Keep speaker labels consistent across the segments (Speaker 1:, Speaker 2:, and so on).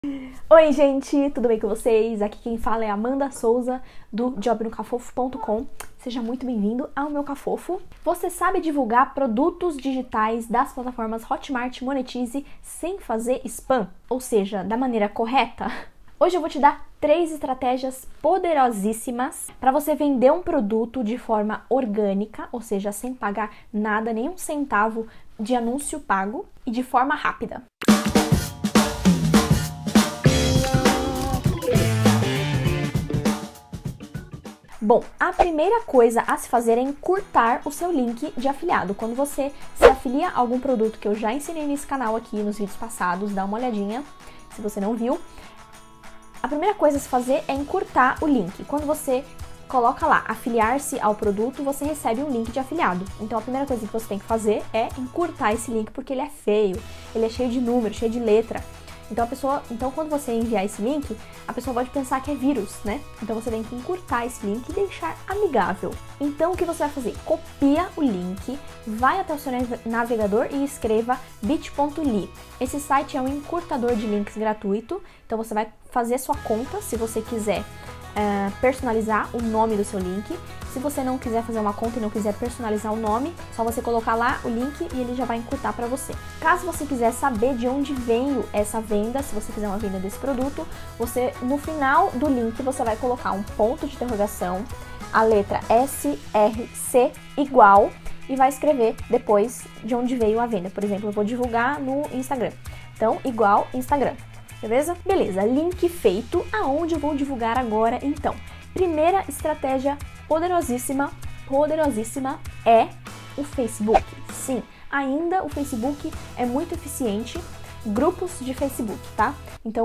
Speaker 1: Oi gente, tudo bem com vocês? Aqui quem fala é Amanda Souza do jobnocafofo.com. Seja muito bem-vindo ao meu Cafofo. Você sabe divulgar produtos digitais das plataformas Hotmart e Monetize sem fazer spam? Ou seja, da maneira correta? Hoje eu vou te dar 3 estratégias poderosíssimas para você vender um produto de forma orgânica, ou seja, sem pagar nada, nenhum centavo de anúncio pago e de forma rápida. Bom, a primeira coisa a se fazer é encurtar o seu link de afiliado. Quando você se afilia a algum produto que eu já ensinei nesse canal aqui nos vídeos passados, dá uma olhadinha se você não viu. A primeira coisa a se fazer é encurtar o link. Quando você coloca lá, afiliar-se ao produto, você recebe um link de afiliado. Então a primeira coisa que você tem que fazer é encurtar esse link, porque ele é feio, ele é cheio de número, cheio de letra. Então quando você enviar esse link, a pessoa pode pensar que é vírus, né? Então você tem que encurtar esse link e deixar amigável. Então o que você vai fazer? Copia o link, vai até o seu navegador e escreva bit.ly. Esse site é um encurtador de links gratuito, então você vai fazer sua conta se você quiser personalizar o nome do seu link. Se você não quiser fazer uma conta e não quiser personalizar o nome, só você colocar lá o link e ele já vai encurtar para você. Caso você quiser saber de onde veio essa venda, se você fizer uma venda desse produto, você no final do link você vai colocar um ponto de interrogação, a letra SRC igual e vai escrever depois de onde veio a venda. Por exemplo, eu vou divulgar no Instagram. Então, igual Instagram. Beleza? Beleza, link feito. Aonde eu vou divulgar agora, então? Primeira estratégia poderosíssima é o Facebook. Sim, ainda o Facebook é muito eficiente. Grupos de Facebook, tá? Então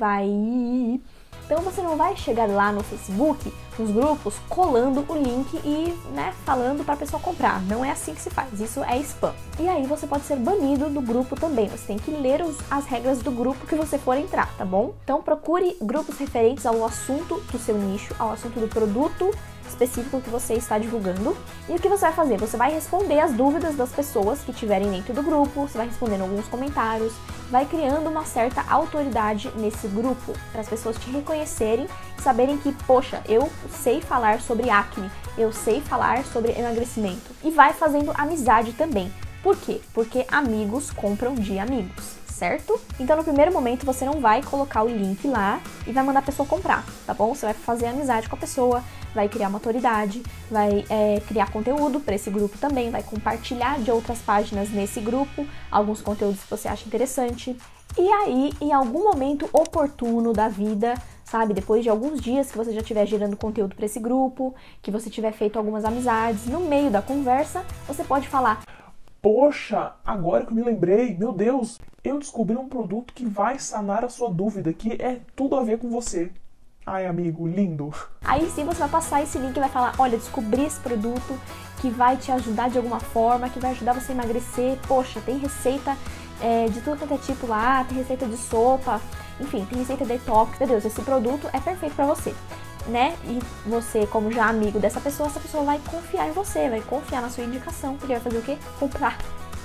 Speaker 1: você não vai chegar lá no Facebook, nos grupos, colando o link e, falando para a pessoa comprar. Não é assim que se faz, isso é spam. E aí você pode ser banido do grupo também. Você tem que ler as regras do grupo que você for entrar, tá bom? Então procure grupos referentes ao assunto do seu nicho, ao assunto do produto específico que você está divulgando. E o que você vai fazer? Você vai responder as dúvidas das pessoas que estiverem dentro do grupo, você vai respondendo alguns comentários, vai criando uma certa autoridade nesse grupo, para as pessoas te reconhecerem e saberem que, poxa, eu sei falar sobre acne, eu sei falar sobre emagrecimento. E vai fazendo amizade também. Por quê? Porque amigos compram de amigos, certo? Então no primeiro momento você não vai colocar o link lá e vai mandar a pessoa comprar, tá bom? Você vai fazer amizade com a pessoa, vai criar uma autoridade, vai criar conteúdo para esse grupo também, vai compartilhar de outras páginas nesse grupo, alguns conteúdos que você acha interessante. E aí, em algum momento oportuno da vida, sabe, depois de alguns dias que você já estiver gerando conteúdo para esse grupo, que você tiver feito algumas amizades, no meio da conversa, você pode falar:
Speaker 2: poxa, agora que eu me lembrei, meu Deus, eu descobri um produto que vai sanar a sua dúvida, que é tudo a ver com você. Ai, amigo, lindo.
Speaker 1: Aí sim você vai passar esse link e vai falar: olha, descobri esse produto que vai te ajudar de alguma forma, que vai ajudar você a emagrecer. Poxa, tem receita de tudo quanto é tipo lá, tem receita de sopa, enfim, tem receita detox. Meu Deus, esse produto é perfeito pra você, né? E você, como já amigo dessa pessoa, essa pessoa vai confiar em você, vai confiar na sua indicação. Ele vai fazer o quê? Comprar.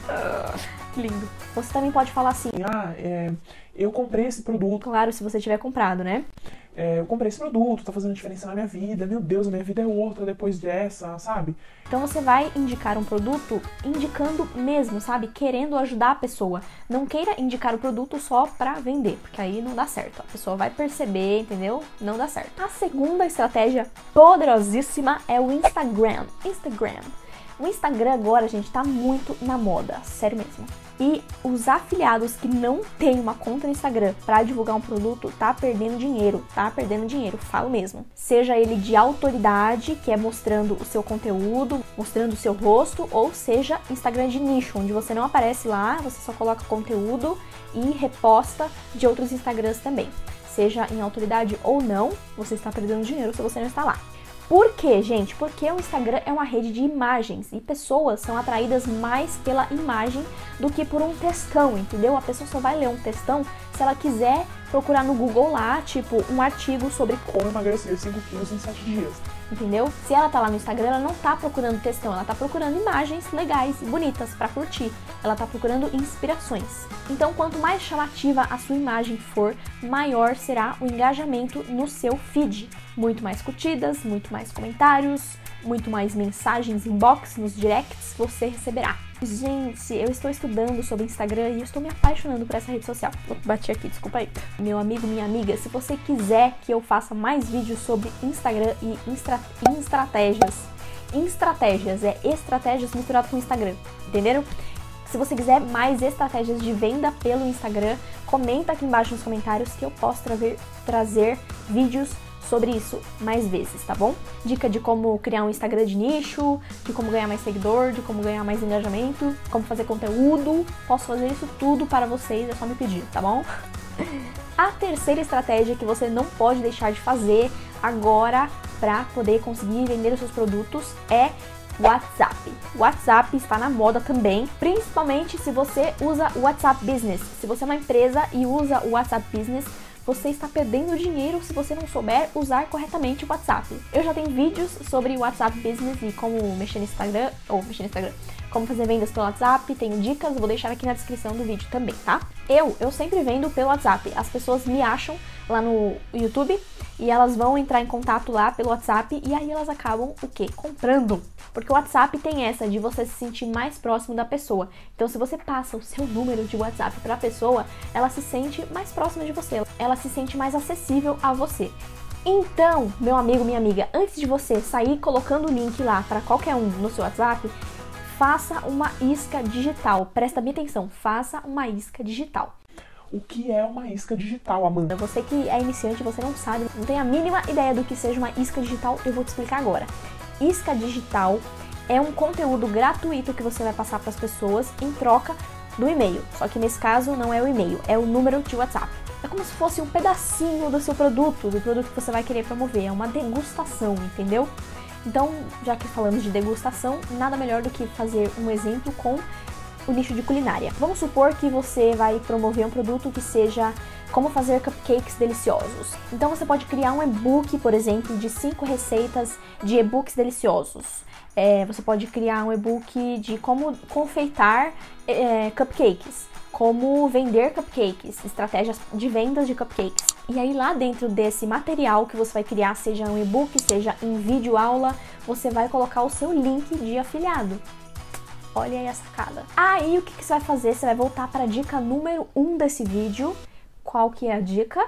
Speaker 1: Lindo. Você também pode falar assim:
Speaker 2: eu comprei esse produto.
Speaker 1: Claro, se você tiver comprado, né?
Speaker 2: Eu comprei esse produto, tá fazendo diferença na minha vida. Meu Deus, a minha vida é outra depois dessa, sabe?
Speaker 1: Então você vai indicar um produto indicando mesmo, sabe? Querendo ajudar a pessoa. Não queira indicar o produto só pra vender, porque aí não dá certo. A pessoa vai perceber, entendeu? Não dá certo. A segunda estratégia poderosíssima é o Instagram. O Instagram agora, gente, tá muito na moda, sério mesmo. E os afiliados que não têm uma conta no Instagram para divulgar um produto tá perdendo dinheiro, falo mesmo. Seja ele de autoridade, que é mostrando o seu conteúdo, mostrando o seu rosto, ou seja, Instagram de nicho, onde você não aparece lá, você só coloca conteúdo e reposta de outros Instagrams também. Seja em autoridade ou não, você está perdendo dinheiro se você não está lá. Por quê, gente? Porque o Instagram é uma rede de imagens e pessoas são atraídas mais pela imagem do que por um textão, entendeu? A pessoa só vai ler um textão se ela quiser procurar no Google lá, tipo, um artigo sobre
Speaker 2: como emagrecer 5 quilos em 7 dias.
Speaker 1: entendeu? Se ela tá lá no Instagram, ela não tá procurando textão, ela tá procurando imagens legais e bonitas pra curtir. Ela tá procurando inspirações. Então, quanto mais chamativa a sua imagem for, maior será o engajamento no seu feed. Muito mais curtidas, muito mais comentários, muito mais mensagens inbox nos directs você receberá. Gente, eu estou estudando sobre Instagram e eu estou me apaixonando por essa rede social. Bati aqui, desculpa aí. Meu amigo, minha amiga, se você quiser que eu faça mais vídeos sobre Instagram e estratégias é estratégias misturado com Instagram, entenderam? Se você quiser mais estratégias de venda pelo Instagram, comenta aqui embaixo nos comentários que eu posso trazer vídeos sobre isso mais vezes, tá bom? Dica de como criar um Instagram de nicho, de como ganhar mais seguidor, de como ganhar mais engajamento, como fazer conteúdo. Posso fazer isso tudo para vocês, é só me pedir, tá bom? A terceira estratégia que você não pode deixar de fazer agora para poder conseguir vender os seus produtos é WhatsApp. WhatsApp está na moda também, principalmente se você usa o WhatsApp Business. Se você é uma empresa e usa o WhatsApp Business, você está perdendo dinheiro se você não souber usar corretamente o WhatsApp. Eu já tenho vídeos sobre o WhatsApp Business e como mexer no Instagram, como fazer vendas pelo WhatsApp, tenho dicas, vou deixar aqui na descrição do vídeo também, tá? Eu sempre vendo pelo WhatsApp. As pessoas me acham lá no YouTube e elas vão entrar em contato lá pelo WhatsApp e aí elas acabam o quê? Comprando. Porque o WhatsApp tem essa de você se sentir mais próximo da pessoa. Então, se você passa o seu número de WhatsApp para a pessoa, ela se sente mais próxima de você. Ela se sente mais acessível a você. Então, meu amigo, minha amiga, antes de você sair colocando o link lá para qualquer um no seu WhatsApp, faça uma isca digital. Presta bem atenção, faça uma isca digital.
Speaker 2: O que é uma isca digital, Amanda?
Speaker 1: Você que é iniciante, você não sabe, não tem a mínima ideia do que seja uma isca digital, eu vou te explicar agora. Isca digital é um conteúdo gratuito que você vai passar para as pessoas em troca do e-mail. Só que nesse caso não é o e-mail, é o número de WhatsApp. É como se fosse um pedacinho do seu produto, do produto que você vai querer promover. É uma degustação, entendeu? Então, já que falamos de degustação, nada melhor do que fazer um exemplo com o nicho de culinária. Vamos supor que você vai promover um produto que seja como fazer cupcakes deliciosos. Então você pode criar um e-book, por exemplo, de 5 receitas de e-books deliciosos. Você pode criar um e-book de como confeitar cupcakes, como vender cupcakes, estratégias de vendas de cupcakes. E aí lá dentro desse material que você vai criar, seja um e-book, seja em vídeo aula, você vai colocar o seu link de afiliado. Olha aí a sacada. Aí o que você vai fazer? Você vai voltar para a dica número 1 desse vídeo. Qual que é a dica?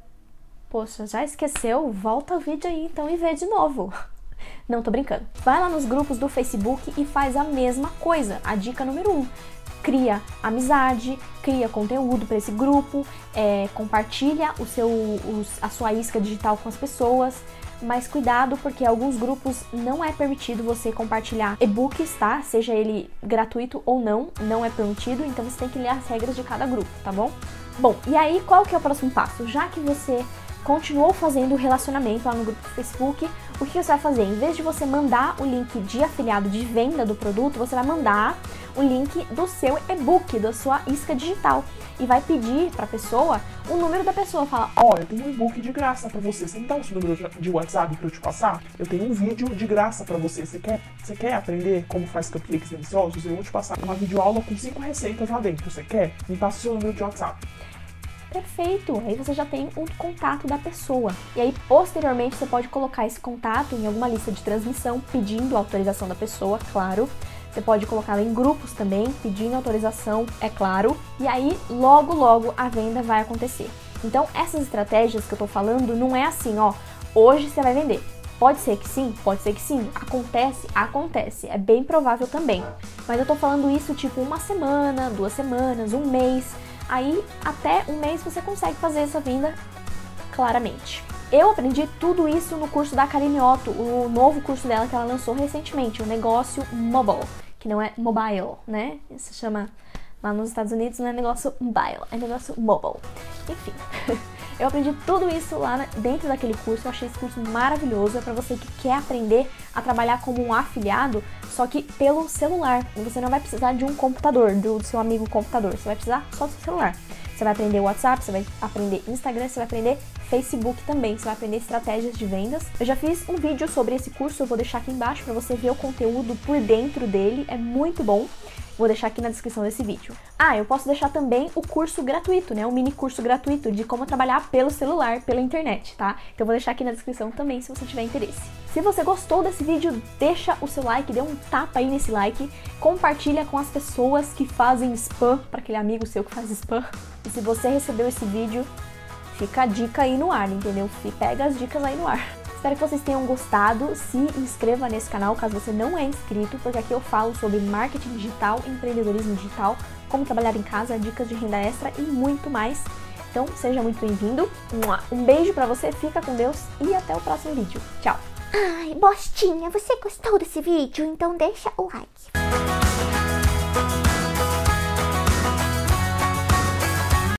Speaker 1: Poxa, já esqueceu? Volta o vídeo aí então e vê de novo. Não, tô brincando. Vai lá nos grupos do Facebook e faz a mesma coisa. A dica número 1. Cria amizade, cria conteúdo para esse grupo, compartilha a sua isca digital com as pessoas. Mas cuidado, porque alguns grupos não é permitido você compartilhar e-books, tá? Seja ele gratuito ou não, não é permitido, então você tem que ler as regras de cada grupo, tá bom? Bom, e aí qual que é o próximo passo? Já que você continuou fazendo o relacionamento lá no grupo do Facebook, o que você vai fazer? Em vez de você mandar o link de afiliado de venda do produto, você vai mandar o link do seu e-book, da sua isca digital. E vai pedir pra pessoa o número da pessoa. Fala,
Speaker 2: ó, eu tenho um e-book de graça pra você. Você me dá o seu número de WhatsApp pra eu te passar? Eu tenho um vídeo de graça pra você. Você quer aprender como faz cupcakes deliciosos? Eu vou te passar uma videoaula com 5 receitas lá dentro. Você quer? Me passa o seu número de WhatsApp.
Speaker 1: Perfeito! Aí você já tem o contato da pessoa. E aí, posteriormente, você pode colocar esse contato em alguma lista de transmissão, pedindo a autorização da pessoa, claro. Você pode colocá-la em grupos também, pedindo autorização, é claro. E aí, logo, logo, a venda vai acontecer. Então, essas estratégias que eu tô falando, não é assim, ó, hoje você vai vender. Pode ser que sim, pode ser que sim. Acontece, acontece. É bem provável também. Mas eu tô falando isso tipo 1 semana, 2 semanas, 1 mês. Aí, até 1 mês você consegue fazer essa venda claramente. Eu aprendi tudo isso no curso da Karine Otto, o novo curso dela que ela lançou recentemente, o Negócio Mobile, que não é mobile, né? Se chama, lá nos Estados Unidos não é negócio mobile, é negócio mobile. Enfim, eu aprendi tudo isso lá dentro daquele curso, eu achei esse curso maravilhoso, é pra você que quer aprender a trabalhar como um afiliado, só que pelo celular. Você não vai precisar de um computador, do seu amigo computador, você vai precisar só do seu celular. Você vai aprender WhatsApp, você vai aprender Instagram, você vai aprender Facebook também, você vai aprender estratégias de vendas. Eu já fiz um vídeo sobre esse curso, eu vou deixar aqui embaixo para você ver o conteúdo por dentro dele, é muito bom. Vou deixar aqui na descrição desse vídeo. Ah, eu posso deixar também o curso gratuito, né? Um mini curso gratuito de como trabalhar pelo celular, pela internet, tá? Então eu vou deixar aqui na descrição também, se você tiver interesse. Se você gostou desse vídeo, deixa o seu like, dê um tapa aí nesse like, compartilha com as pessoas que fazem spam, para aquele amigo seu que faz spam. E se você recebeu esse vídeo, fica a dica aí no ar, entendeu? Pega as dicas aí no ar. Espero que vocês tenham gostado. Se inscreva nesse canal caso você não é inscrito, porque aqui eu falo sobre marketing digital, empreendedorismo digital, como trabalhar em casa, dicas de renda extra e muito mais. Então, seja muito bem-vindo. Um beijo pra você, fica com Deus e até o próximo vídeo. Tchau!
Speaker 3: Ai, Bostinha, você gostou desse vídeo? Então deixa o like.